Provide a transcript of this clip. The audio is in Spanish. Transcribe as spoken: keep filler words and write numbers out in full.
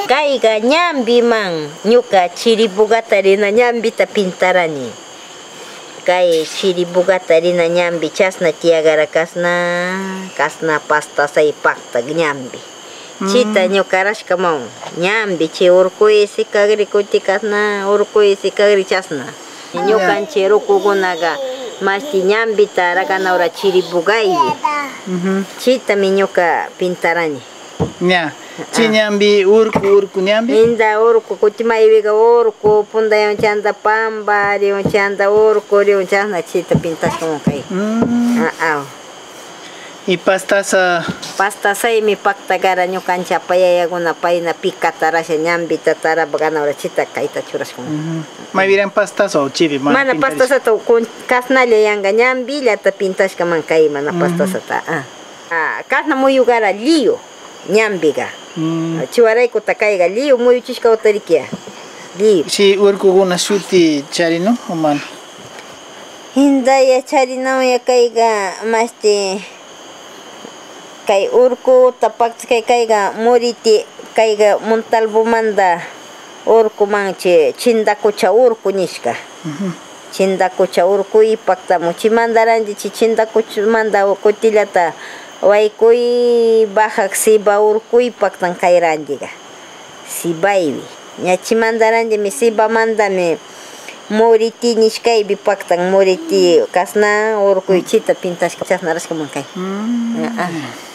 Kaiga ñambi man ñuka chiribugata rina ñambita pintarani. Kay chiribugata rina ñambi chasna tiagara kasna kasna pasta say pakta ñambi. Chita ñukarashka mon ñambi chi urkuysi kagri kuti kasna urkuysi kagri chasna. Ñukanchi rukukunaga masti ñambita rakanawra chiribugaybi. Chita mi ñuka pintarani. Ña. Chi ñambi urku urku ñambi? Inda urku kutimaybiga urku punda chanda pamba rion chanda urku rion chasna chita pintashkamun kay. Ah, y pastasa pastasa mi paktagara ñukancha payayaguna payna pikatarasha ñambita tarabganawra chita kayta churashkamun. Maybiran pastasa o chiri mana pastasa to kun kasnalla yanga ñambi llata pintashkaman kay mana pastasa ta. Ah, kasna muyugara lío ñambiga. Chiwarayku takaiga lío muy chishka utarikia. Lío. Si urkuguna shuti charino o man. Hindaya charino ya kaiga masti kai urku tapak kai kaiga moriti kaiga montalvo manda urku manche chindakucha urku nishka. Chindakucha urku ipakta muchi mandaranji chi chindakucha manda kutillata waikuy bajak siba urkuy paktan kairandiga sibaibi ñachi mandaranji mi siba mandami moriti nishkaybi paktan moriti kasna urkuy chita pintashka chasnarashka man kay.